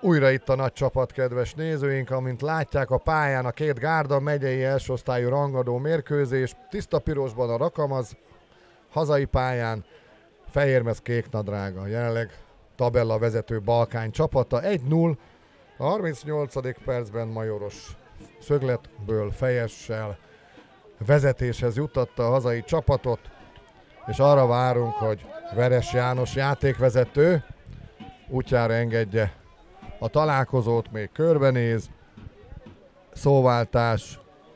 Újra itt a nagy csapat, kedves nézőink, amint látják a pályán a két gárda megyei elsőosztályú rangadó mérkőzés. Tiszta pirosban a Rakamaz hazai pályán, fehérmez kéknadrága. Jelenleg tabella vezető Balkány csapata 1-0. A 38. percben Majoros szögletből fejessel vezetéshez juttatta a hazai csapatot, és arra várunk, hogy Veres János játékvezető útjára engedje a találkozót, még körbenéz, szóváltás,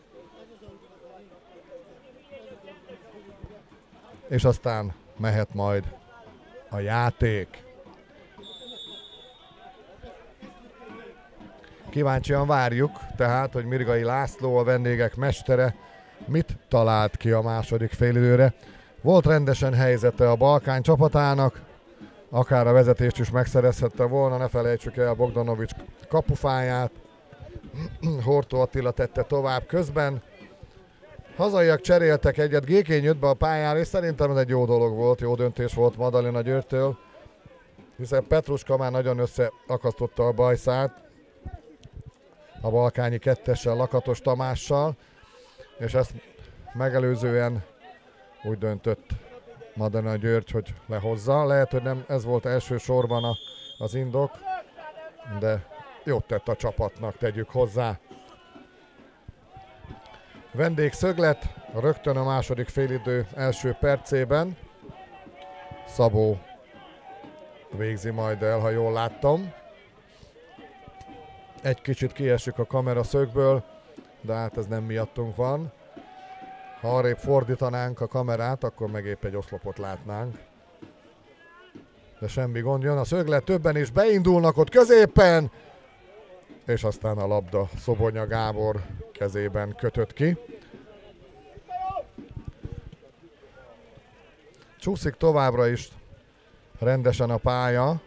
és aztán mehet majd a játék. Kíváncsian várjuk tehát, hogy Mirgai László, a vendégek mestere, mit talált ki a második félidőre. Volt rendesen helyzete a Balkány csapatának, akár a vezetést is megszerezhette volna, ne felejtsük el Bogdanovics kapufáját. Hortó Attila tette tovább közben. Hazaiak cseréltek egyet, Gékény jött be a pályára, és szerintem ez egy jó dolog volt, jó döntés volt Madalina Györgytől, hiszen Petruska már nagyon összeakasztotta a bajszát a balkányi kettessel, Lakatos Tamással, és ezt megelőzően úgy döntött Madalina György, hogy lehozza. Lehet, hogy nem ez volt elsősorban az indok, de jót tett a csapatnak, tegyük hozzá. Vendégszöglet rögtön a második félidő első percében. Szabó végzi majd el, ha jól láttam. Egy kicsit kiesik a kamera szögből, de hát ez nem miattunk van. Ha arrébb fordítanánk a kamerát, akkor meg épp egy oszlopot látnánk. De semmi gond, jön a szöglet, többen is beindulnak ott középen, és aztán a labda Szobonya Gábor kezében kötött ki. Csúszik továbbra is rendesen a pálya.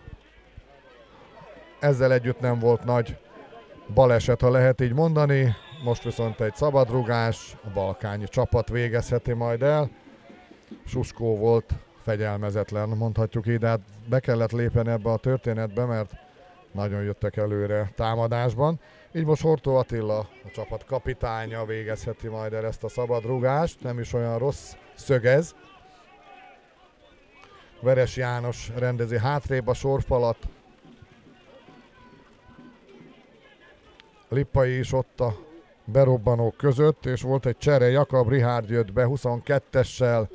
Ezzel együtt nem volt nagy baleset, ha lehet így mondani. Most viszont egy szabadrugás, a balkányi csapat végezheti majd el. Suskó volt fegyelmezetlen, mondhatjuk így, de hát be kellett lépni ebbe a történetbe, mert nagyon jöttek előre támadásban. Így most Hortó Attila, a csapat kapitánya végezheti majd el ezt a szabadrugást, nem is olyan rossz szög ez. Veres János rendezi hátrébb a sorfalat. Lippai is ott a berobbanók között, és volt egy csere, Jakab Rihárd jött be 22-essel,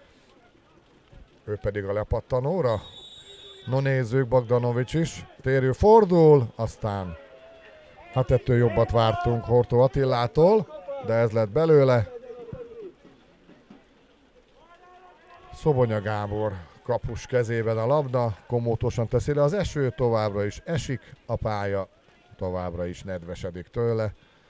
ő pedig a lepattanóra. No nézzük, Bogdanovics is térő fordul, aztán hát ettől jobbat vártunk Hortó Attilától, de ez lett belőle. Szobonya Gábor kapus kezében a labda, komótosan teszi le az eső, továbbra is esik a pálya, továbbra is nedvesedik tőle.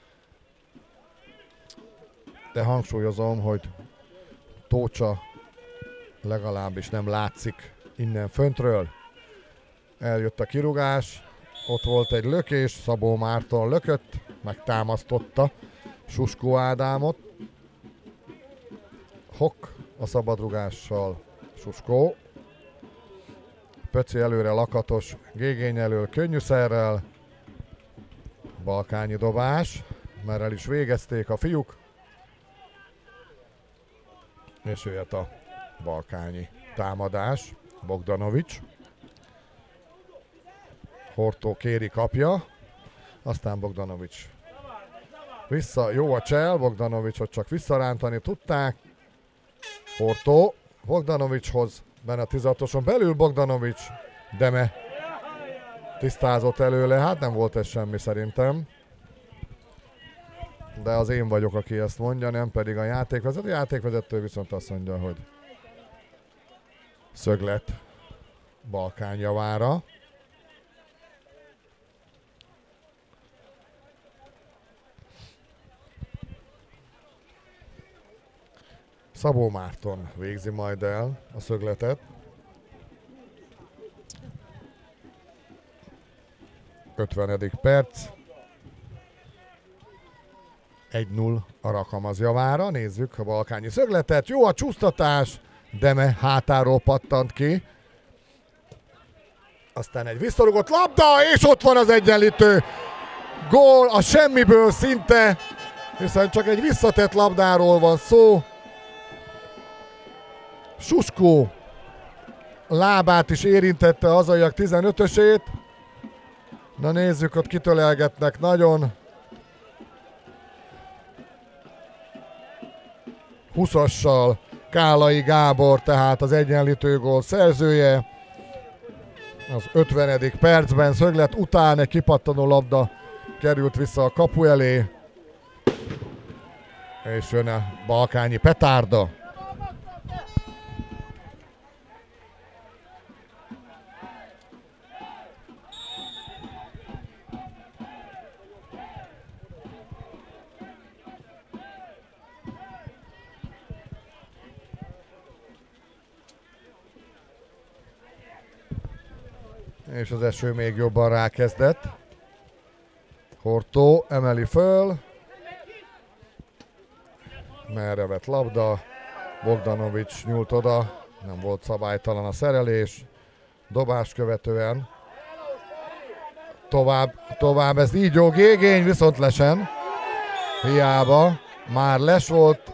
De hangsúlyozom, hogy Tócsa legalábbis nem látszik innen föntről. Eljött a kirúgás, ott volt egy lökés, Szabó Márton lökött, megtámasztotta Suskó Ádámot. Hok a szabadrugással, Suskó. Pöci előre, Lakatos, Gégény elől könnyűszerrel. Balkányi dobás, mert el is végezték a fiúk. És jöhet a balkányi támadás, Bogdanovics. Hortó kéri, kapja, aztán Bogdanovics vissza, jó a csel, Bogdanovicsot csak visszarántani tudták. Hortó Bogdanovicshoz, benne a 16-oson belül Bogdanovics, Deme tisztázott előle, hát nem volt ez semmi szerintem. De az én vagyok, aki ezt mondja, nem pedig a játékvezető. A játékvezető viszont azt mondja, hogy szöglet Balkány javára. Szabó Márton végzi majd el a szögletet. 50. perc. 1-0 a Rakamaz javára. Nézzük a balkányi szögletet. Jó a csúsztatás. Deme hátáról pattant ki. Aztán egy visszarugott labda, és ott van az egyenlítő gól a semmiből szinte, hiszen csak egy visszatett labdáról van szó. Suskó lábát is érintette a hazaiak 15-ösét. Na nézzük, ott kitölelgetnek nagyon. 20-assal Kálai Gábor, tehát az egyenlítő gól szerzője. Az 50. percben szöglet után egy kipattanó labda került vissza a kapu elé. És jön a balkányi petárda. És az eső még jobban rákezdett. Hortó emeli föl. Merre vett labda. Bogdanovics nyújt oda. Nem volt szabálytalan a szerelés. Dobás követően. Tovább ez így jó gégény, viszont lesen. Hiába. Már les volt.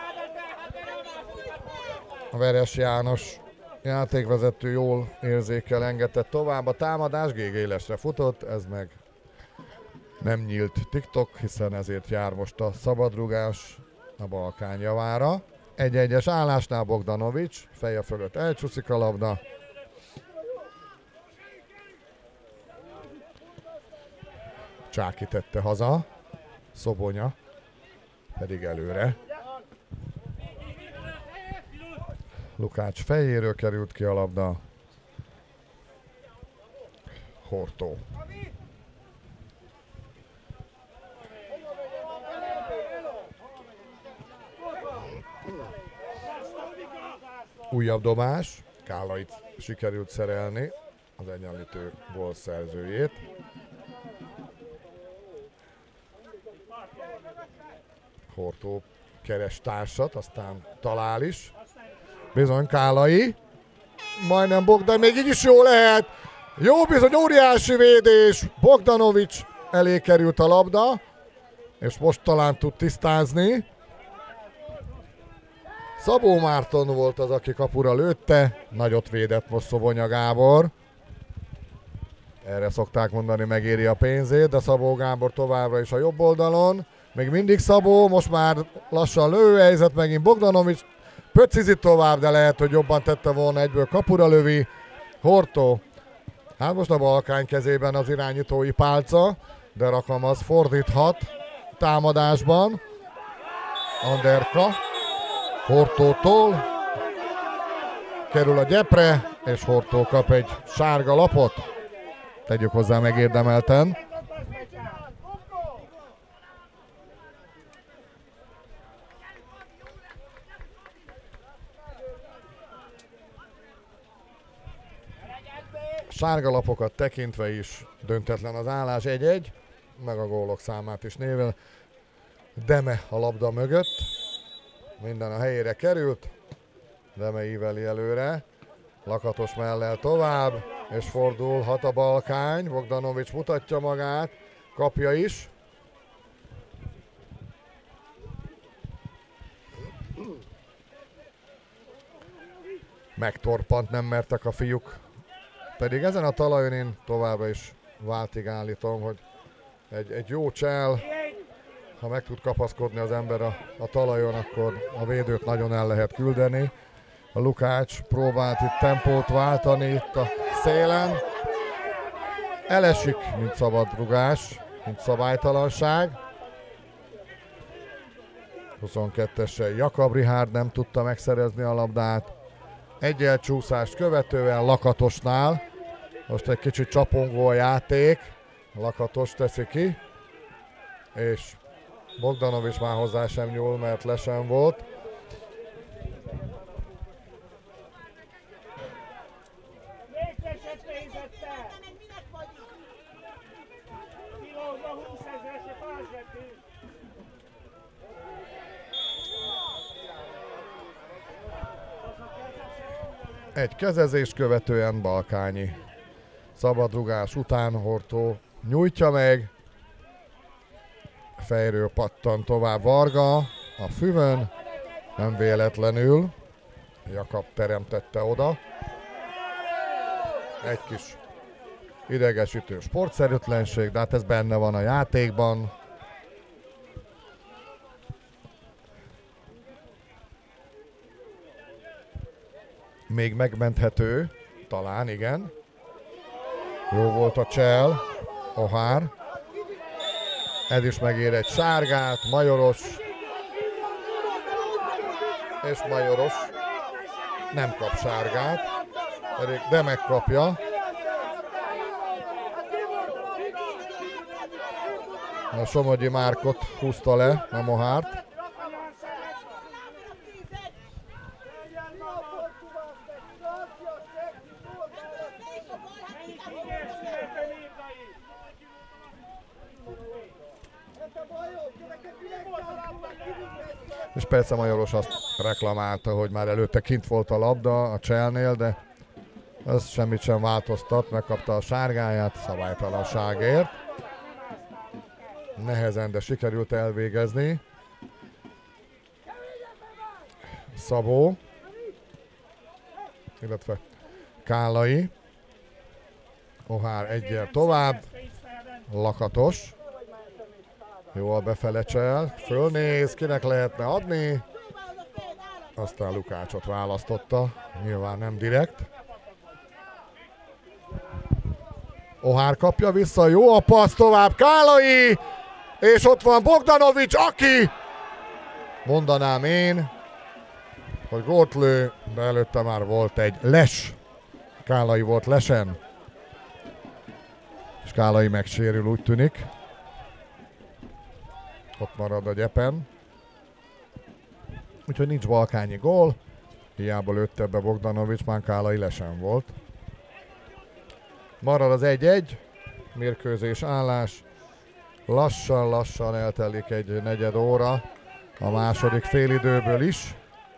A Veres János játékvezető jól érzékel engedett tovább. A támadás GG lesre futott, ez meg nem nyílt TikTok, hiszen ezért jár most a szabadrugás a Balkán javára. 1-1-es állásnál Bogdanovics, feje fölött elcsúszik a labda. Csáki tette haza, Szobonya pedig előre. Lukács fejéről került ki a labda. Hortó. Újabb dobás. Kálait sikerült szerelni, az egyenlítő gól szerzőjét. Hortó keres társat, aztán talál is. Bizony Kálai. Majdnem Bogdan, még így is jó lehet. Jó bizony, óriási védés. Bogdanovics elé került a labda. És most talán tud tisztázni. Szabó Márton volt az, aki kapura lőtte. Nagyot védett most Szobonya Gábor. Erre szokták mondani, megéri a pénzét, de Szabó Gábor továbbra is a jobb oldalon. Még mindig Szabó, most már lassan lőhelyzet, megint Bogdanovics pöcizi tovább, de lehet, hogy jobban tette volna, egyből kapura lövi. Hortó. Hát most a Balkán kezében az irányítói pálca, de Rakamaz fordíthat támadásban. Anderka. Hortótól. Kerül a gyepre, és Hortó kap egy sárga lapot. Tegyük hozzá megérdemelten. Sárga lapokat tekintve is döntetlen az állás, 1-1, meg a gólok számát is nével. Deme a labda mögött, minden a helyére került, Deme íveli előre, Lakatos mellel tovább, és fordulhat a Balkány, Bogdanovics mutatja magát, kapja is. Megtorpant, nem mertek a fiúk. Pedig ezen a talajon én továbbra is váltig állítom, hogy egy jó csel, ha meg tud kapaszkodni az ember a talajon, akkor a védőt nagyon el lehet küldeni. A Lukács próbált itt tempót váltani itt a szélen. Elesik, mint szabadrugás, mint szabálytalanság. 22-essel Jakab Rihárd nem tudta megszerezni a labdát. Egy elcsúszást követően Lakatosnál. Most egy kicsit csapongó a játék. Lakatos teszi ki. És Bogdanovics már hozzá sem nyúl, mert lesen volt. Egy kezezés követően Balkányi Szabadrugás után Hortó nyújtja meg. Fejről pattan tovább Varga a füvön. Nem véletlenül. Jakab teremtette oda. Egy kis idegesítő sportszerűtlenség, de hát ez benne van a játékban. Még megmenthető, talán igen. Jó volt a csel, Ohár. Ez is megér egy sárgát, Majoros. És Majoros nem kap sárgát, de megkapja. A Somogyi Márkot húzta le, nem Ohárt. És persze Majoros azt reklamálta, hogy már előtte kint volt a labda a Cselnél, de ez semmit sem változtat, megkapta a sárgáját szabálytalanságért. Nehezen, de sikerült elvégezni. Szabó, illetve Kállai. Ohár egyel tovább. Lakatos. Jól befele Csel. Fölnéz, kinek lehetne adni. Aztán Lukácsot választotta. Nyilván nem direkt. Ohár kapja vissza, jó a passz, tovább Kállai, és ott van Bogdanovics, aki, mondanám én, hogy gólt lő, de előtte már volt egy les. Kállai volt lesen, és Kállai megsérül, úgy tűnik. Ott marad a gyepen. Úgyhogy nincs balkányi gól, hiába lőtte be Bogdanovics, már Kállai lesen volt. Marad az 1-1, mérkőzés állás. Lassan eltelik egy negyed óra a második félidőből is.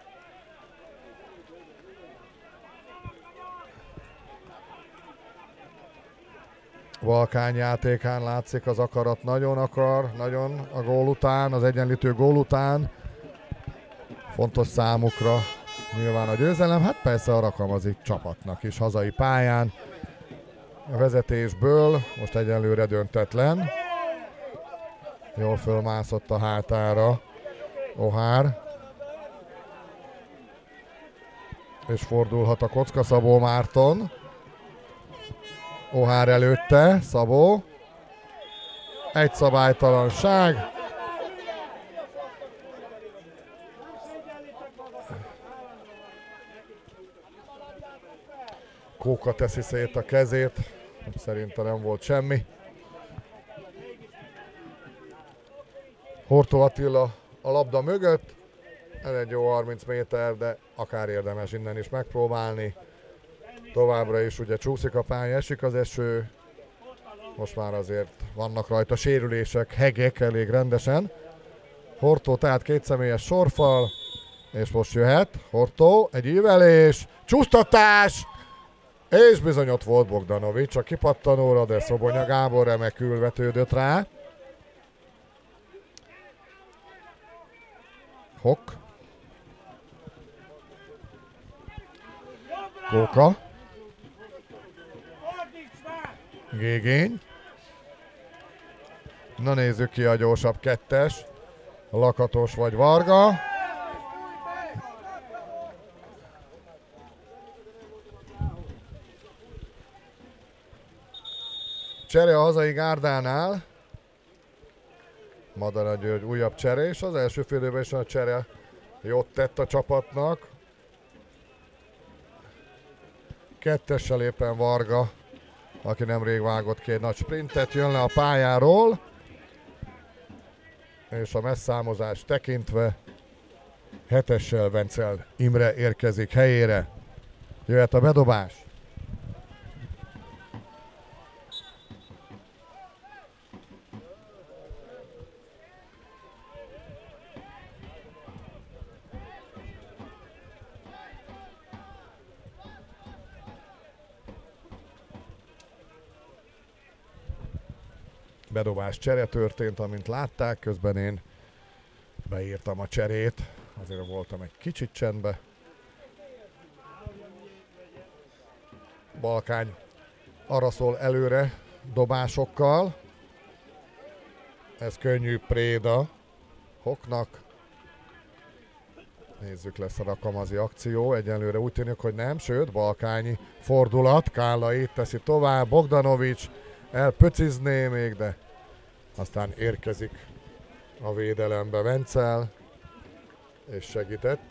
Valkány játékán látszik az akarat, nagyon a gól után, az egyenlítő gól után. Fontos számukra nyilván a győzelem, hát persze a rakamazik csapatnak is hazai pályán. A vezetésből most egyenlőre döntetlen. Jól fölmászott a hátára Ohár. És fordulhat a kocka, Szabó Márton. Ohár előtte, Szabó. Egy szabálytalanság. Kóka teszi szét a kezét. Szerintem nem volt semmi. Hortó Attila a labda mögött. Ez egy jó 30 méter, de akár érdemes innen is megpróbálni. Továbbra is ugye csúszik a pálya, esik az eső. Most már azért vannak rajta sérülések, hegek elég rendesen. Hortó tehát kétszemélyes sorfal, és most jöhet Hortó, egy ívelés, csúsztatás! És bizony ott volt Bogdanovics a kipattanóra, de Szobonya Gábor remekül vetődött rá. Hok. Kóka. Gégény. Na nézzük ki a gyorsabb kettes. Lakatos vagy Varga. Csere a hazai gárdánál. Madara György újabb csere, és az első fél időben is a csere jót tett a csapatnak. Kettessel éppen Varga, aki nemrég vágott ki egy nagy sprintet, jön le a pályáról. És a messzámozást tekintve hetessel Vencel Imre érkezik helyére. Jöhet a bedobás. bedobás csere történt, amint látták, közben én beírtam a cserét, azért voltam egy kicsit csendbe. Balkány araszol előre dobásokkal. Ez könnyű préda Hoknak. Nézzük, lesz a rakamazi akció. Egyelőre úgy tűnik, hogy nem, sőt, balkányi fordulat. Kállai teszi tovább, Bogdanovics elpöcizné még, de aztán érkezik a védelembe Vencel, és segített.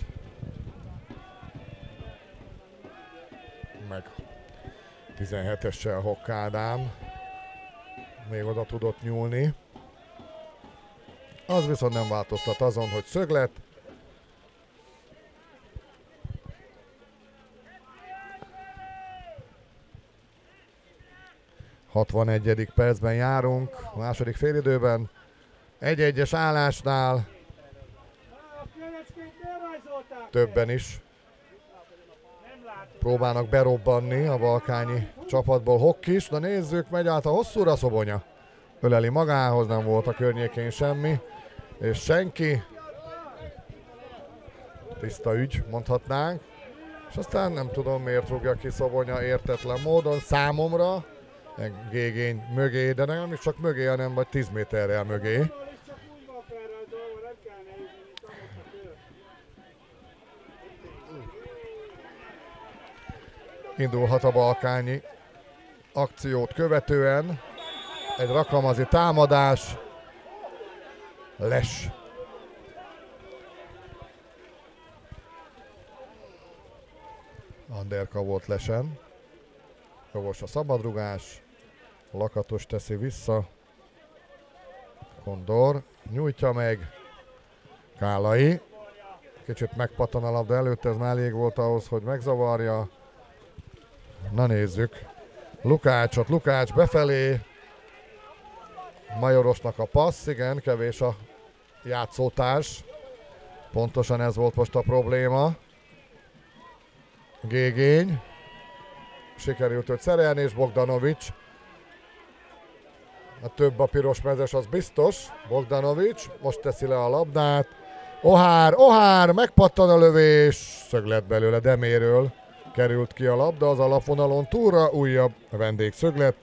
Meg 17-essel Hokk Ádám még oda tudott nyúlni. Az viszont nem változtat azon, hogy szöglet. A 61. percben járunk, a második félidőben. 1-1-es állásnál többen is próbálnak berobbanni a balkányi csapatból. Hokk is, de nézzük, megy át a hosszúra, Szobonya öleli magához, nem volt a környékén semmi, és senki. Tiszta ügy, mondhatnánk. És aztán nem tudom, miért rúgja ki Szobonya értetlen módon számomra. Gégény mögé, de nem is csak mögé, hanem vagy 10 méterrel mögé. Indulhat a balkányi akciót követően. Egy rakamazi támadás. Les. Anderka volt Lesen. Jogos a szabadrugás. Lakatos teszi vissza. Kondor nyújtja meg. Kállai. Kicsit megpattan a labda előtt, ez már elég volt ahhoz, hogy megzavarja. Na nézzük. Lukács befelé. Majorosnak a passz, igen, kevés a játszótárs. Pontosan ez volt most a probléma. Gégény. Sikerült őt szerelni, és Bogdanovics. A több a piros mezes, az biztos. Bogdanovics most teszi le a labdát. Ohár, megpattan a lövés. Szöglet belőle, Deméről került ki a labda az alapvonalon túlra. Újabb vendégszöglet.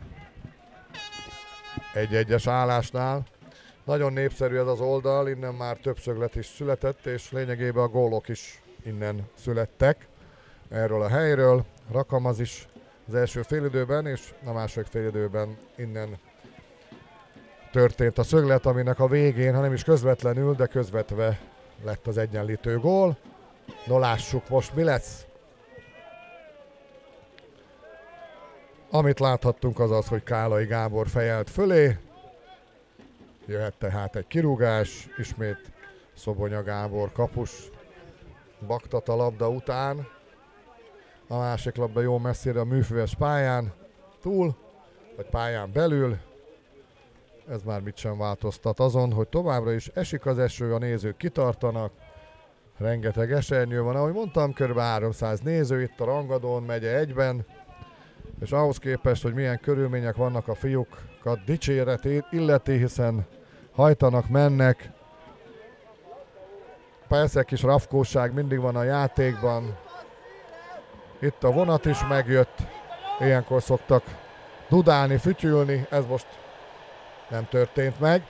1-1-es állásnál. Nagyon népszerű ez az oldal, innen már több szöglet is született, és lényegében a gólok is innen születtek erről a helyről. Rakamaz is az első félidőben, és a második félidőben innen történt a szöglet, aminek a végén, ha nem is közvetlenül, de közvetve lett az egyenlítő gól. No, lássuk most, mi lesz. Amit láthattunk, az az, hogy Kállai Gábor fejelt fölé. Jöhet tehát egy kirúgás, ismét Szobonya Gábor kapus baktat a labda után. A másik labda jó messzire a műfüves pályán túl, vagy pályán belül. Ez már mit sem változtat azon, hogy továbbra is esik az eső, a nézők kitartanak. Rengeteg esernyő van, ahogy mondtam, kb. 300 néző itt a Rangadón megye 1-ben. És ahhoz képest, hogy milyen körülmények vannak, a fiúkat dicséret illeti, hiszen hajtanak, mennek. Persze kis rafkóság mindig van a játékban. Itt a vonat is megjött. Ilyenkor szoktak dudálni, fütyülni. Ez most nem történt meg.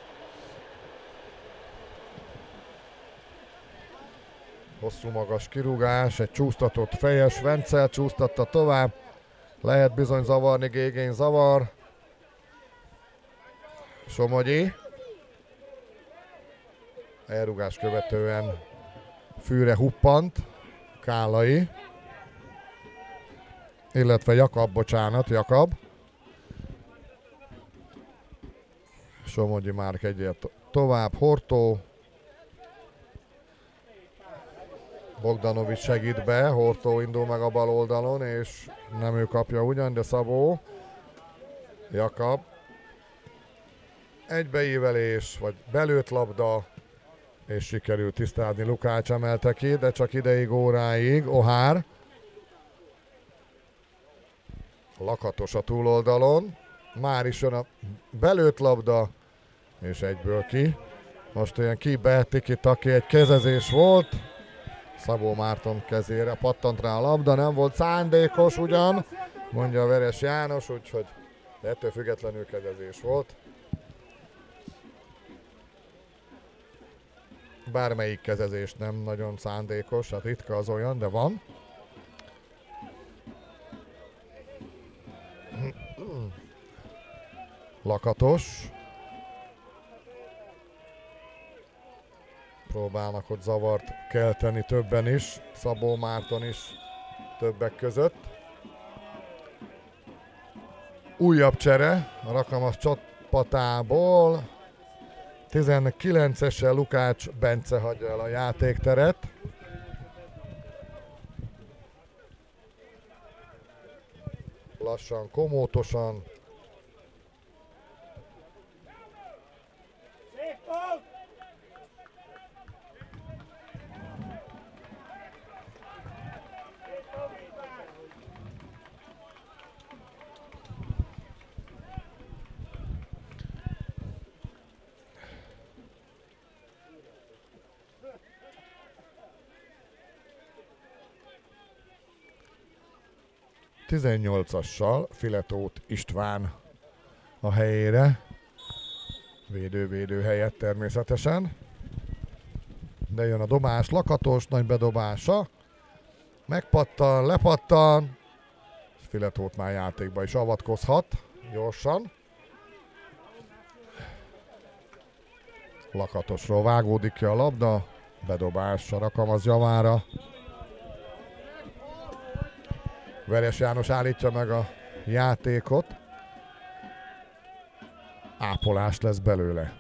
Hosszú magas kirúgás, egy csúsztatott fejes, Vencel csúsztatta tovább. Lehet bizony zavarni, Gégény zavar. Somogyi. Elrugás követően fűre huppant Kállai. Illetve Jakab. Somogyi már egyet tovább, Hortó. Bogdanovics segít be, Hortó indul meg a bal oldalon, és nem ő kapja ugyan, de Szabó. Jakab. Egybeívelés, vagy belőtt labda, és sikerült tisztázni, Lukács emelte ki, de csak ideig, óráig. Ohár. Lakatos a túloldalon. Már is jön a belőtt labda, és egyből ki. Most olyan kibe, tiki-taki, egy kezezés volt. Szabó Márton kezére pattant rá a labda, nem volt szándékos ugyan, mondja a Veres János, úgyhogy ettől függetlenül kezezés volt. Bármelyik kezezés nem nagyon szándékos, hát ritka az olyan, de van. Lakatos. Próbálnak ott zavart kelteni többen is, Szabó Márton is többek között. Újabb csere a Rakamas csapatából. 19-essel Lukács Bence hagyja el a játékteret. Lassan, komótosan. Tizennyolcassal Filetót István a helyére. Védő helyett természetesen. De jön a dobás, Lakatos, nagy bedobása. Megpattan, lepattan. Filetót már játékba is avatkozhat gyorsan. Lakatosról vágódik ki a labda. Bedobás a Rakamaz javára. Veres János állítja meg a játékot. Ápolás lesz belőle.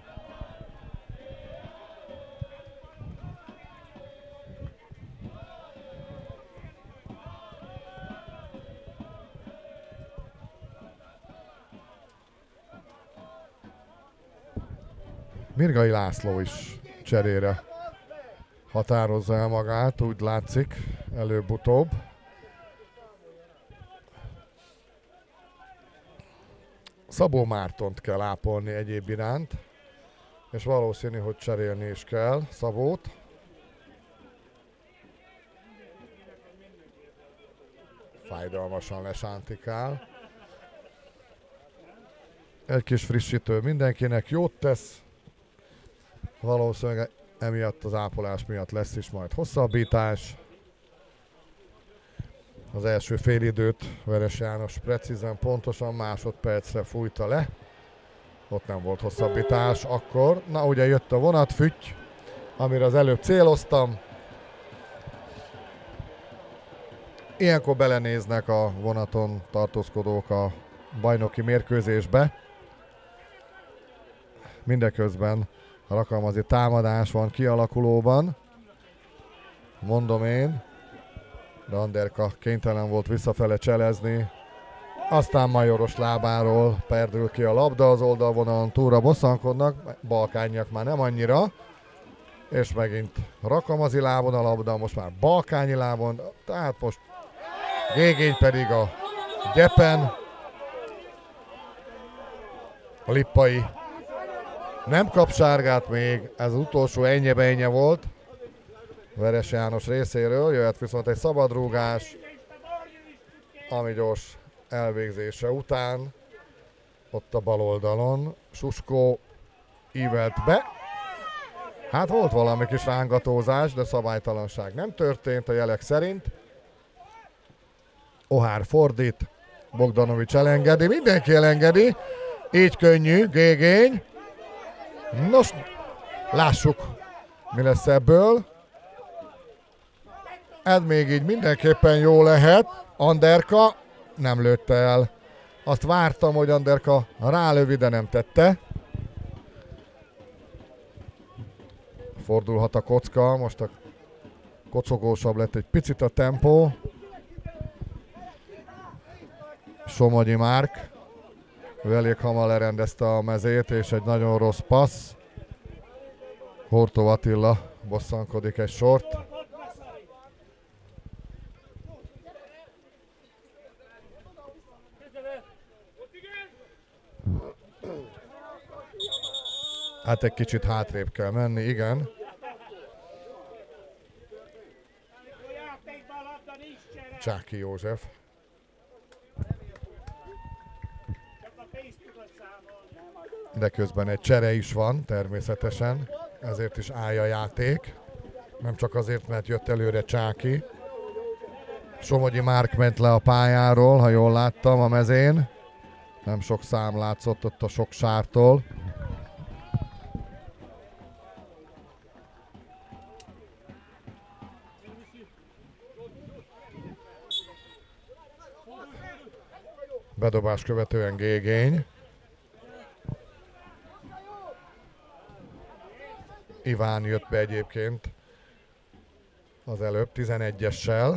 Mirgai László is cserére határozza el magát, úgy látszik, előbb-utóbb. Szabó Mártont kell ápolni egyéb iránt, és valószínű, hogy cserélni is kell Szabót. Fájdalmasan lesántikál. Egy kis frissítő mindenkinek jót tesz. Valószínűleg emiatt az ápolás miatt lesz is majd hosszabbítás. Az első félidőt Veres János precízen, pontosan másodpercre fújta le. Ott nem volt hosszabbítás akkor. Na ugye jött a vonatfütty, amire az előbb céloztam. Ilyenkor belenéznek a vonaton tartózkodók a bajnoki mérkőzésbe. Mindeközben a rakalmazi támadás van kialakulóban. Mondom én. De Anderka kénytelen volt visszafele cselezni. Aztán Majoros lábáról perdül ki a labda, az oldalvonalon túlra bosszankodnak, balkányiak már nem annyira. És megint Rakamazi lábon a labda, most már balkányi lábon, tehát most Gégény pedig a gyepen. A Lippai nem kap sárgát még, ez az utolsó ennye volt Veres János részéről, jöhet viszont egy szabadrúgás, ami gyors elvégzése után, ott a bal oldalon, Suskó ívelt be. Hát volt valami kis rángatózás, de szabálytalanság nem történt a jelek szerint. Ohár fordít, Bogdanovics elengedi, mindenki elengedi, így könnyű, Gégény. Nos, lássuk, mi lesz ebből. Ez még így mindenképpen jó lehet. Anderka nem lőtte el. Azt vártam, hogy Anderka rálövi, de nem tette. Fordulhat a kocka, most a kocogósabb lett egy picit a tempó. Somogyi Márk. Ő elég hamar lerendezte a mezét, és egy nagyon rossz passz. Hortó Attila bosszankodik egy sort. Hát egy kicsit hátrébb kell menni, igen. Csáki József. De közben egy csere is van, természetesen. Ezért is áll a játék. Nem csak azért, mert jött előre Csáki. Somogyi Márk ment le a pályáról, ha jól láttam a mezén. Nem sok szám látszott ott a sok sártól. Bedobás követően Gégény. Iván jött be egyébként az előbb 11-essel.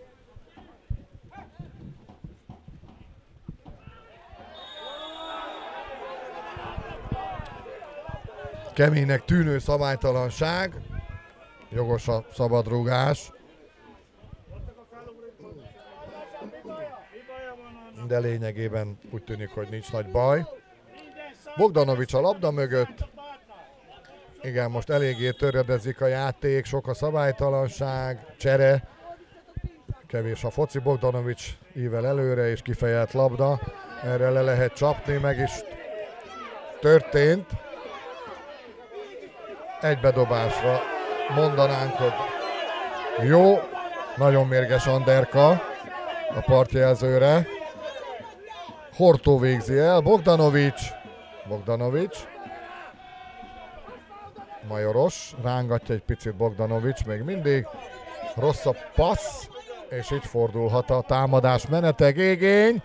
Keménynek tűnő szabálytalanság. Jogos a szabadrúgás. De lényegében úgy tűnik, hogy nincs nagy baj. Bogdanovics a labda mögött. Igen, most eléggé töredezik a játék, sok a szabálytalanság, csere. Kevés a foci, Bogdanovics ível előre és kifejelt labda. Erre le lehet csapni, meg is történt. Egy bedobásra mondanánk, hogy jó, nagyon mérges Anderka a partjelzőre. Hortó végzi el, Bogdanovics. Majoros, rángatja egy picit Bogdanovics, még mindig. Rossz a passz, és így fordulhat a támadás menete. Gégény.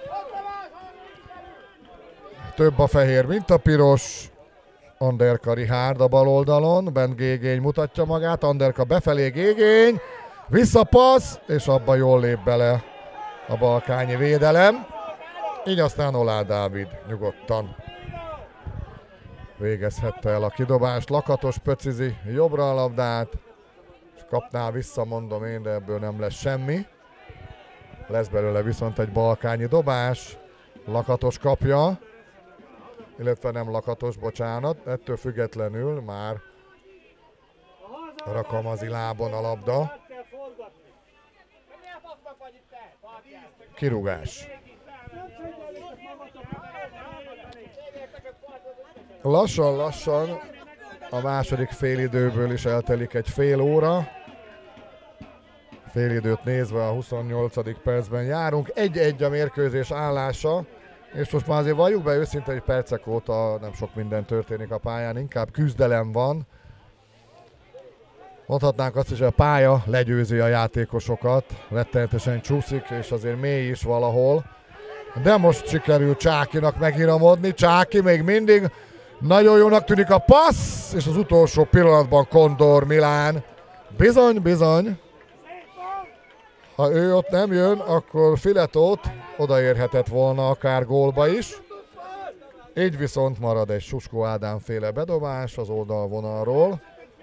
Több a fehér, mint a piros. Anderka Richárd a bal oldalon, bent Gégény mutatja magát, Anderka befelé, Gégény. Visszapassz, és abba jól lép bele a balkányi védelem. Így aztán Oláh Dávid nyugodtan végezhette el a kidobást. Lakatos pöcizi jobbra a labdát, és kapná vissza, mondom én, de ebből nem lesz semmi. Lesz belőle viszont egy balkányi dobás. Lakatos kapja, illetve nem Lakatos, bocsánat. Ettől függetlenül már Rakamazi lábon a labda. Kirúgás. Lassan a második félidőből is eltelik egy fél óra. Félidőt nézve a 28. percben járunk. 1-1 a mérkőzés állása, és most már azért valljuk be őszintén, hogy percek óta nem sok minden történik a pályán, inkább küzdelem van. Mondhatnánk azt is, hogy a pálya legyőzi a játékosokat, rettenetesen csúszik, és azért mély is valahol. De most sikerül Csákinak megiramodni, Csáki még mindig nagyon jónak tűnik a passz, és az utolsó pillanatban Kondor Milán. Bizony. Ha ő ott nem jön, akkor Filetót odaérhetett volna akár gólba is. Így viszont marad egy Suskó Ádám féle bedobás az oldalvonalról.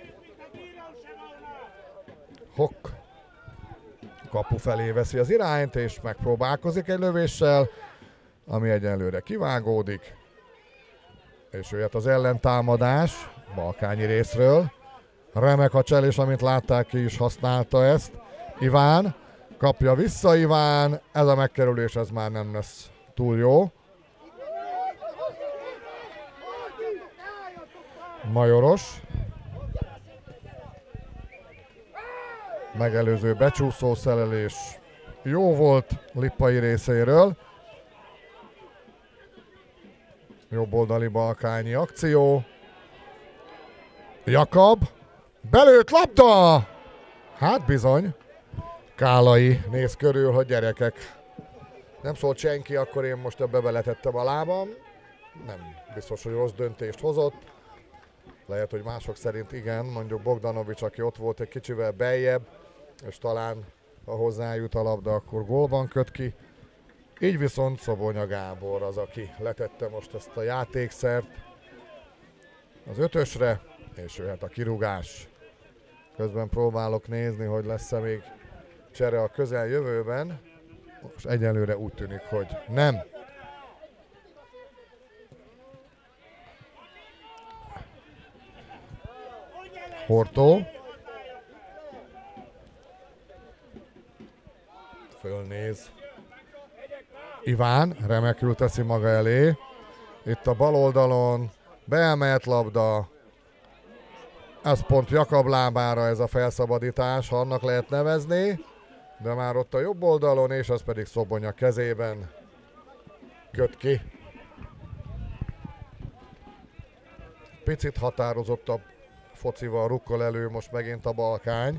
Hock kapu felé veszi az irányt, és megpróbálkozik egy lövéssel, ami egyenlőre kivágódik. És jöhet az ellentámadás balkányi részről. Remek a cselés, amit látták, ki is használta ezt. Iván kapja vissza, Iván. Ez a megkerülés, ez már nem lesz túl jó. Majoros. Megelőző becsúszó szelelés jó volt Lippai részéről. Jobboldali balkányi akció. Jakab. Belőtt labda! Hát bizony. Kálai néz körül, hogy gyerekek. Nem szólt senki, akkor én most ebbe beletettem a lábam. Nem biztos, hogy rossz döntést hozott. Lehet, hogy mások szerint igen, mondjuk Bogdanovics, aki ott volt egy kicsivel beljebb, és talán ha hozzájut a labda, akkor gólban köt ki. Így viszont Szobonya Gábor az, aki letette most ezt a játékszert az ötösre, és jöhet a kirúgás. Közben próbálok nézni, hogy lesz-e még csere a közeljövőben. Most egyelőre úgy tűnik, hogy nem. Hortó. Fölnéz. Iván remekül teszi maga elé. Itt a bal oldalon beemelt labda. Ez pont Jakab lábára ez a felszabadítás, ha annak lehet nevezni. De már ott a jobb oldalon, és az pedig Szobonya kezében köt ki. Picit határozottabb focival rukkol elő most megint a Balkány.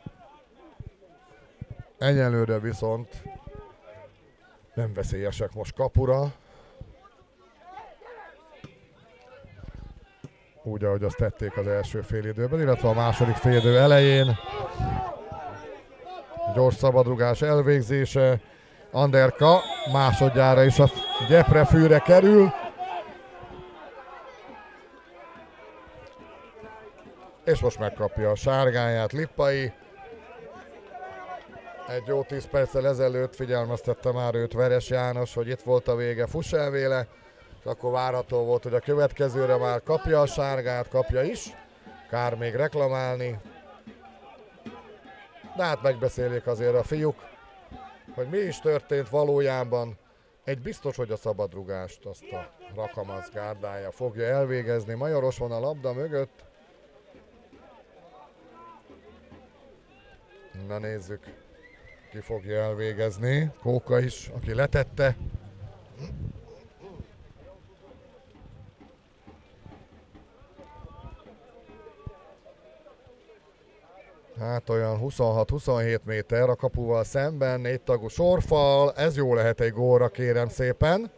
Egyelőre viszont nem veszélyesek most kapura. Úgy, ahogy azt tették az első félidőben, illetve a második félidő elején. Gyors szabadrugás elvégzése. Anderka másodjára is a gyepre fűre kerül. És most megkapja a sárgáját Lippai. Egy jó 10 perccel ezelőtt figyelmeztette már őt Veres János, hogy itt volt a vége, fuss el véle. És akkor várható volt, hogy a következőre már kapja a sárgát, kapja is. Kár még reklamálni. De hát megbeszélik azért a fiúk, hogy mi is történt valójában. Egy biztos, hogy a szabadrugást azt a Rakamaz gárdája fogja elvégezni. Majoros van a labda mögött. Na nézzük, ki fogja elvégezni. Kóka is, aki letette. Hát olyan 26-27 méter a kapuval szemben, 4 tagú sorfal, ez jó lehet egy gólra, kérem szépen.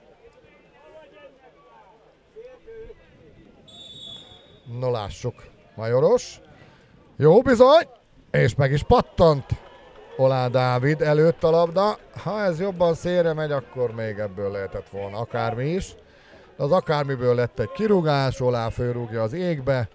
No lássuk, Majoros. Jó bizony, és meg is pattant Olá Dávid előtt a labda. Ha ez jobban szélre megy, akkor még ebből lehetett volna akármi is. De az akármiből lett egy kirúgás, Olá fölrúgja az égbe.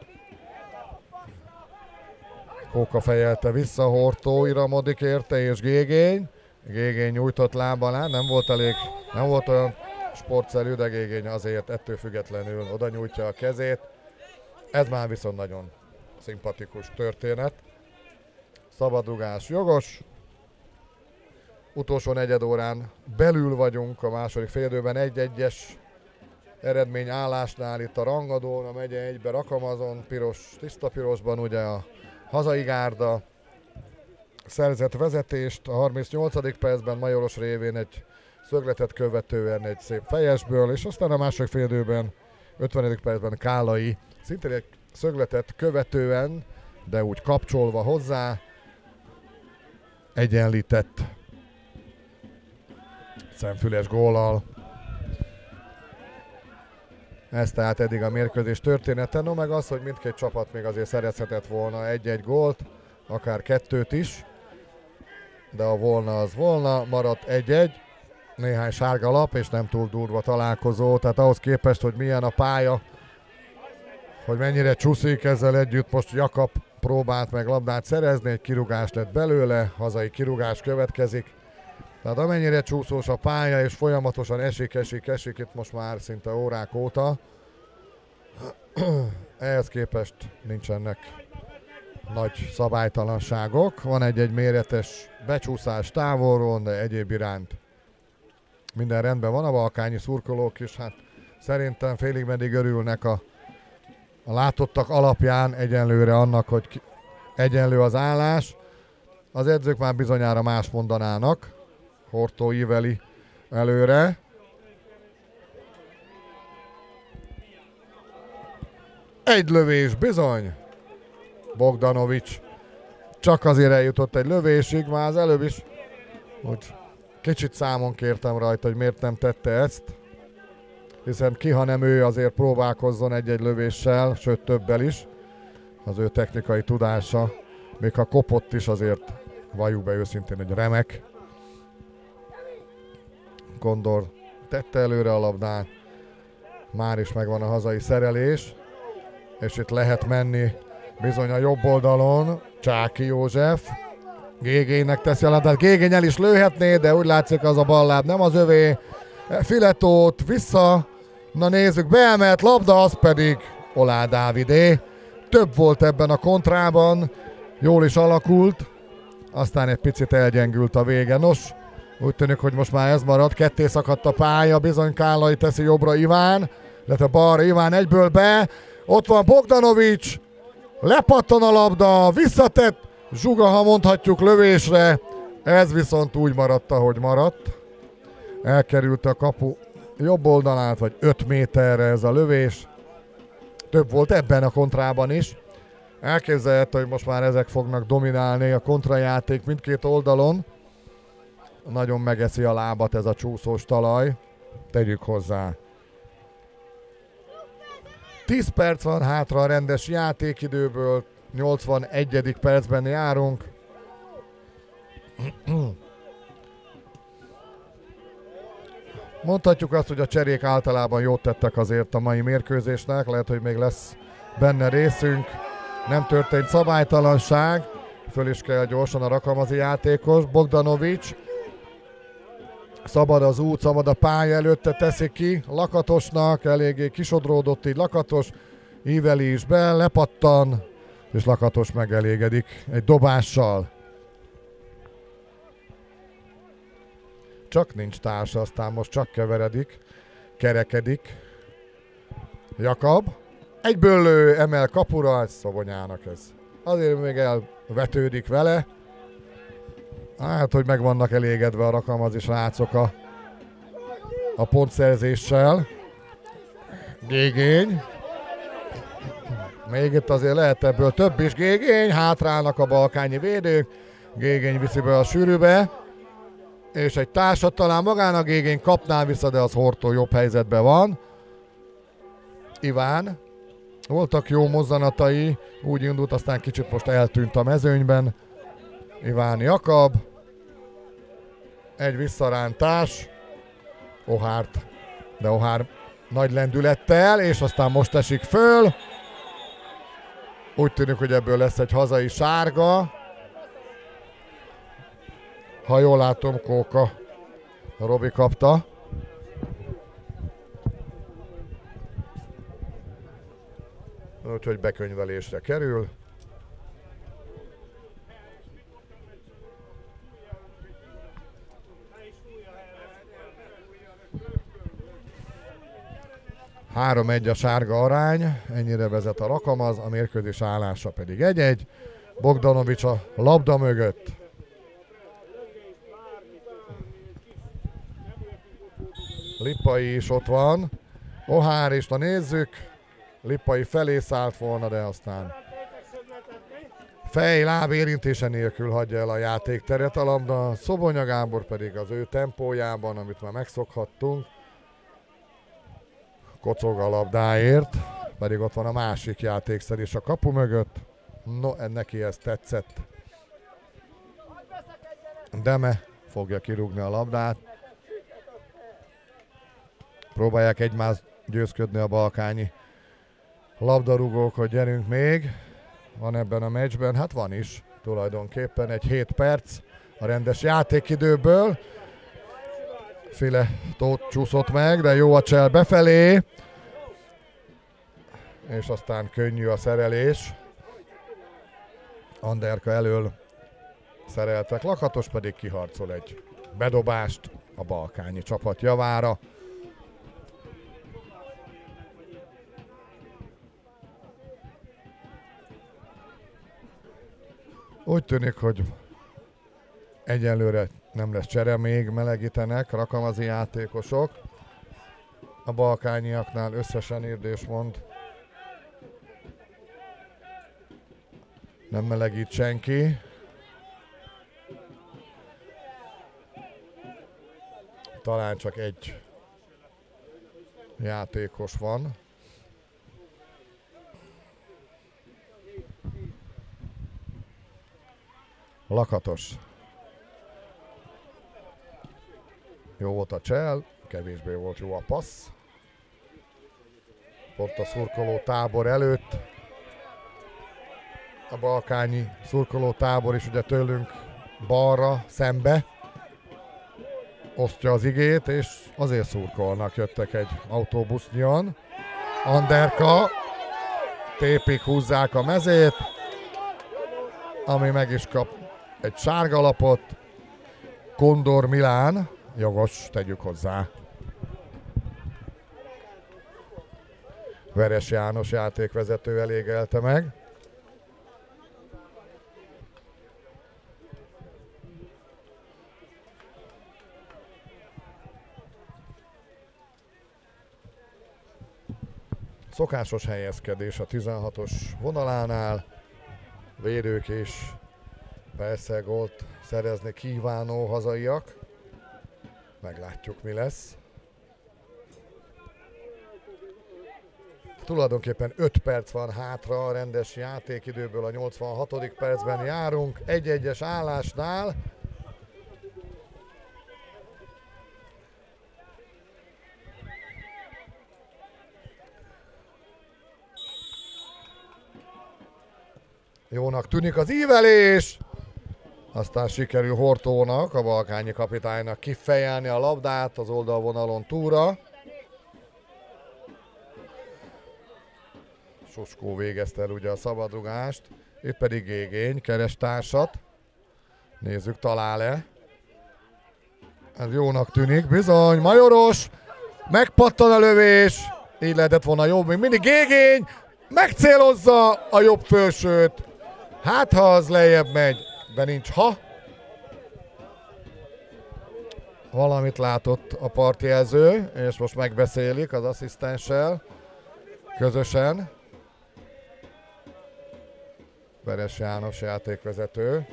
Kóka fejelte vissza, Hortó iramodik érte, és Gégény. Gégény nyújtott láb alá, nem volt olyan sportszerű, de Gégény azért ettől függetlenül oda nyújtja a kezét. Ez már viszont nagyon szimpatikus történet. Szabadrugás jogos. Utolsó negyedórán belül vagyunk a második félidőben, 1-1-es eredmény állásnál itt a rangadón, a megye egybe Rakamazon, piros, tiszta pirosban ugye a hazai gárda szerzett vezetést a 38. percben Majoros révén egy szögletet követően egy szép fejesből, és aztán a második félidőben 50. percben Kálai szintén egy szögletet követően, de úgy kapcsolva hozzá egyenlített szemfüles góllal. Ez tehát eddig a mérkőzés története, no meg az, hogy mindkét csapat még azért szerezhetett volna 1-1 gólt, akár 2-t is, de a volna az volna, maradt 1-1, néhány sárga lap és nem túl durva találkozó, tehát ahhoz képest, hogy milyen a pálya, hogy mennyire csúszik, ezzel együtt most Jakab próbált meg labdát szerezni, egy kirúgás lett belőle, hazai kirúgás következik. Tehát amennyire csúszós a pálya, és folyamatosan esik itt most már szinte órák óta. Ehhez képest nincsenek nagy szabálytalanságok. Van egy méretes becsúszás távolról, de egyéb iránt minden rendben van. A balkányi szurkolók is hát szerintem félig meddig örülnek a látottak alapján egyenlőre annak, hogy egyenlő az állás. Az edzők már bizonyára más mondanának. Hortó íveli előre. Egy lövés bizony. Bogdanovics csak azért eljutott egy lövésig, már az előbb is. Úgy kicsit számon kértem rajta, hogy miért nem tette ezt. Hiszen ki, ha nem ő, azért próbálkozzon egy-egy lövéssel, sőt többel is. Az ő technikai tudása, még ha kopott is, azért valljuk be őszintén, egy remek. Gondor tette előre a labdát, már is megvan a hazai szerelés, és itt lehet menni bizony a jobb oldalon Csáki József. Gégénynek teszi a labdát, Gégény el is lőhetné, de úgy látszik az a balláb nem az övé. Filetót vissza, na nézzük, beemelt labda, az pedig Olá Dávidé. több volt ebben a kontrában, jól is alakult, aztán egy picit elgyengült a vége. Nos, úgy tűnik, hogy most már ez marad, ketté szakadt a pálya, bizony Kállai teszi jobbra Iván, illetve balra Iván egyből be, ott van Bogdanovics, lepattan a labda, visszatett, zsuga, ha mondhatjuk, lövésre, ez viszont úgy maradt, ahogy maradt. Elkerült a kapu jobb oldalát, vagy 5 méterre ez a lövés. Több volt ebben a kontrában is. Elképzelhető, hogy most már ezek fognak dominálni a kontrajáték mindkét oldalon. Nagyon megeszi a lábat ez a csúszós talaj. Tegyük hozzá. 10 perc van hátra a rendes játékidőből, 81. percben járunk. Mondhatjuk azt, hogy a cserék általában jót tettek azért a mai mérkőzésnek, lehet, hogy még lesz benne részünk. Nem történt szabálytalanság, föl is kell gyorsan a Rakamazi játékos. Bogdanovics, szabad az út, szabad a pálya, előtte teszi ki Lakatosnak, eléggé kisodródott így Lakatos, íveli is be, lepattan, és Lakatos megelégedik egy dobással. Csak nincs társa, aztán most csak keveredik, kerekedik. Jakab, egyből lő, emel kapura, ez Szobonyának ez. Azért még elvetődik vele. Hát, hogy meg vannak elégedve a Rakamazi srácok a pontszerzéssel. Gégény. Még itt azért lehet ebből több is. Gégény, hátrálnak a balkányi védők. Gégény viszi be a sűrűbe. És egy társat talán magának, Gégény kapná vissza, de az Hortó jobb helyzetben van. Iván. Voltak jó mozzanatai, úgy indult, aztán kicsit most eltűnt a mezőnyben. Iván Jakab. Egy visszarántás. Ohárt. De Ohár nagy lendülettel, és aztán most esik föl. Úgy tűnik, hogy ebből lesz egy hazai sárga. Ha jól látom, Kóka. Robi kapta. Úgyhogy bekönyvelésre kerül. Három-1 a sárga arány, ennyire vezet a Rakamaz, a mérkőzés állása pedig 1-1. Bogdanovics a labda mögött. Lippai is ott van. Ohár is, na nézzük. Lippai felé szállt volna, de aztán fej-láb érintése nélkül hagyja el a játékteret a labda. Szobonya Gábor pedig az ő tempójában, amit már megszokhattunk, kocog a labdáért, pedig ott van a másik játékszer is a kapu mögött. No, neki ez tetszett. Deme fogja kirúgni a labdát. Próbálják egymást győzködni a balkányi labdarúgók, hogy gyerünk még. Van ebben a meccsben, hát van is tulajdonképpen egy 7 perc a rendes játékidőből. File Tóth csúszott meg, de jó a csel befelé. És aztán könnyű a szerelés. Anderka elől szereltek, Lakatos pedig kiharcol egy bedobást a balkányi csapat javára. Úgy tűnik, hogy egyelőre nem lesz csere, még melegítenek rakamazi játékosok. A balkányiaknál összesen Érdésmond nem melegít senki. Talán csak egy játékos van. Lakatos. Jó volt a csel, kevésbé volt jó a passz. Pont a szurkoló tábor előtt. A balkányi szurkoló tábor is ugye tőlünk balra, szembe osztja az igét, és azért szurkolnak, jöttek egy autóbusznyian. Anderka tépik, húzzák a mezét, ami meg is kap egy sárga lapot. Kondor Milán, jogos, tegyük hozzá. Veres János játékvezető elégelte meg. Szokásos helyezkedés a 16-os vonalánál. Védők is persze gólt szerezni kívánó hazaiak. Meglátjuk, mi lesz. Tulajdonképpen 5 perc van hátra a rendes játékidőből, a 86. percben járunk. 1-1-es állásnál. Jónak tűnik az ívelés. Aztán sikerül Hortónak, a balkányi kapitánynak kifejelni a labdát az oldalvonalon túlra. Suskó végezte el ugye a szabadrugást. Itt pedig Gégény keres társat. Nézzük, talál-e. Ez jónak tűnik, bizony, Majoros. Megpattan a lövés. Így lehetett volna jobb, még mindig Gégény. Megcélozza a jobb fölsőt. Hát ha az lejjebb megy, de nincs ha. Valamit látott a partjelző, és most megbeszélik az asszisztenssel közösen. Veres János játékvezető.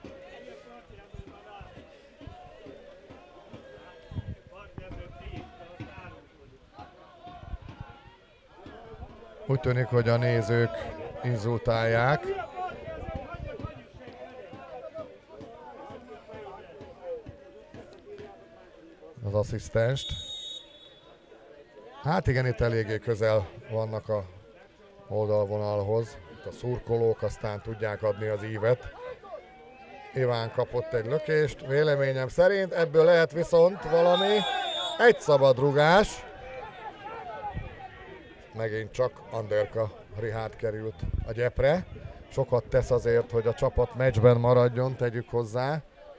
Úgy tűnik, hogy a nézők inzultálják. Az asszisztenst. Hát igen, itt eléggé közel vannak a oldalvonalhoz. Itt a szurkolók aztán tudják adni az ívet. Iván kapott egy lökést, véleményem szerint. Ebből lehet viszont valami. Egy szabad rugás. Megint csak Anderka Rihárd került a gyepre. Sokat tesz azért, hogy a csapat meccsben maradjon, tegyük hozzá.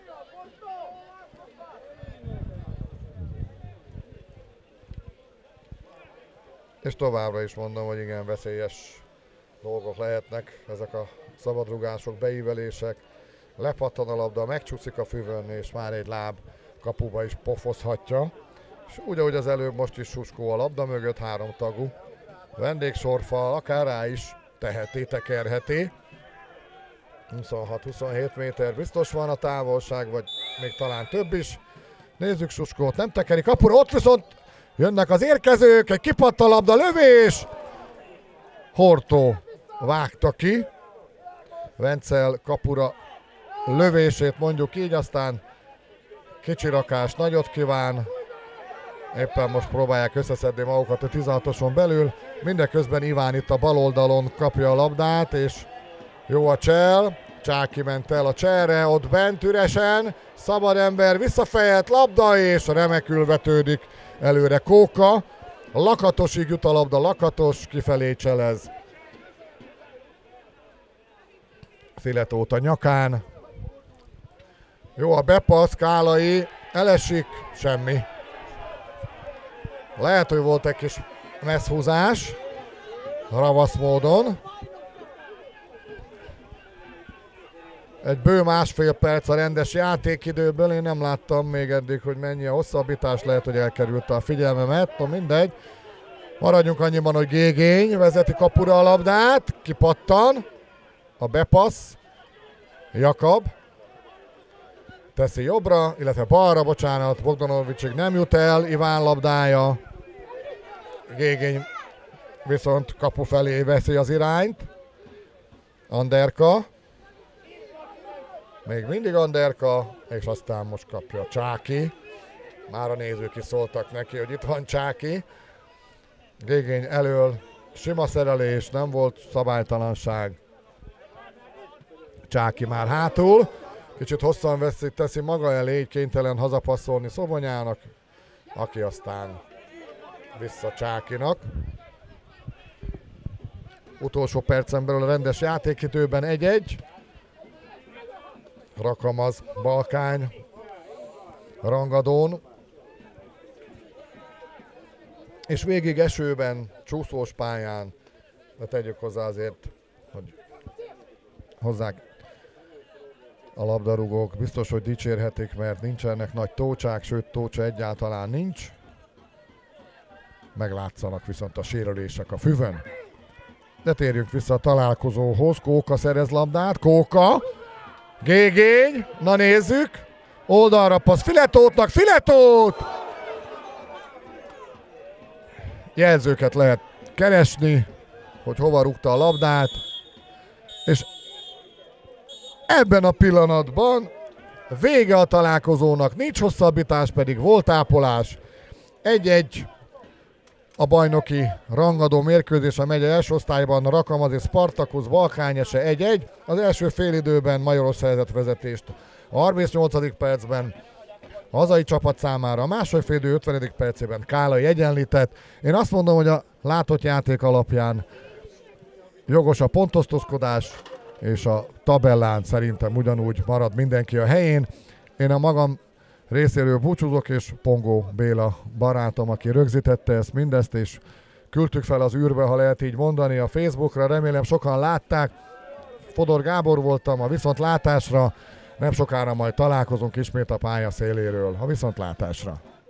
És továbbra is mondom, hogy igen, veszélyes dolgok lehetnek ezek a szabadrugások, beívelések. Lepattan a labda, megcsúszik a füvön, és már egy láb kapuba is pofozhatja. És úgy, ahogy az előbb, most is Suskó a labda mögött, 3 tagú vendégsorfal, akár rá is teheti, tekerheti. 26-27 méter biztos van a távolság, vagy még talán több is. Nézzük, Suskót nem tekeri kapura, ott viszont jönnek az érkezők, egy kipattan labda, lövés! Hortó vágta ki. Vencel kapura lövését mondjuk így, aztán kicsi rakás nagyot kíván. Éppen most próbálják összeszedni magukat a 16-oson belül. Mindeközben Iván itt a bal oldalon kapja a labdát, és jó a csel. Csáki ment el a cselre, ott bent üresen. Szabad ember, visszafejelt labda, és remekül vetődik előre Kóka. Lakatosig jut a labda, Lakatos kifelé cselez. Filetót a nyakán. Jó a bepassz, Kálai, elesik, semmi. Lehet, hogy volt egy kis messzhúzás, ravasz módon. Egy bő 1,5 perc a rendes játékidőből, én nem láttam még eddig, hogy mennyi a hosszabbítás, lehet, hogy elkerülte a figyelmemet, no mindegy. Maradjunk annyiban, hogy Gégény vezeti kapura a labdát, kipattan, a bepassz, Jakab teszi jobbra, illetve balra, bocsánat, Bogdanovicsig nem jut el, Iván labdája, Gégény viszont kapu felé veszi az irányt, Anderka, még mindig Anderka, és aztán most kapja Csáki, már a nézők is szóltak neki, hogy itt van Csáki, Gégény elől, sima szerelés, nem volt szabálytalanság, Csáki már hátul, kicsit hosszan teszi maga elé, kénytelen hazapasszolni Szobonyának, aki aztán vissza Csákinak. utolsó percen belül a rendes játékidőben 1-1. Rakamaz, Balkány, rangadón. És végig esőben, csúszós pályán, de tegyük hozzá azért, hogy hozzák a labdarúgók, biztos, hogy dicsérhetik, mert nincsenek nagy tócsák, sőt tócsa egyáltalán nincs. Meglátszanak viszont a sérülések a füvön. De térjünk vissza a találkozóhoz. Kóka szerez labdát, Kóka, Gégény, na nézzük, oldalra passz Filetótnak, Filetót! Jelzőket lehet keresni, hogy hova rúgta a labdát, és ebben a pillanatban vége a találkozónak, nincs hosszabbítás, pedig volt tápolás. 1-1 a bajnoki rangadó mérkőzés a megye első osztályban, Rakamaz és Spartacus Balkányese 1-1. Az első félidőben Majoros szerzett vezetést a 38. percben a hazai csapat számára, a második félidő 50. percében Kálai egyenlített. Én azt mondom, hogy a látott játék alapján jogos a pontosztozkodás, és a tabellán szerintem ugyanúgy marad mindenki a helyén. Én a magam részéről búcsúzok, és Pongó Béla barátom, aki rögzítette ezt mindezt, és küldtük fel az űrbe, ha lehet így mondani, a Facebookra, remélem sokan látták. Fodor Gábor voltam, a viszontlátásra, nem sokára majd találkozunk ismét a pálya széléről, a viszontlátásra.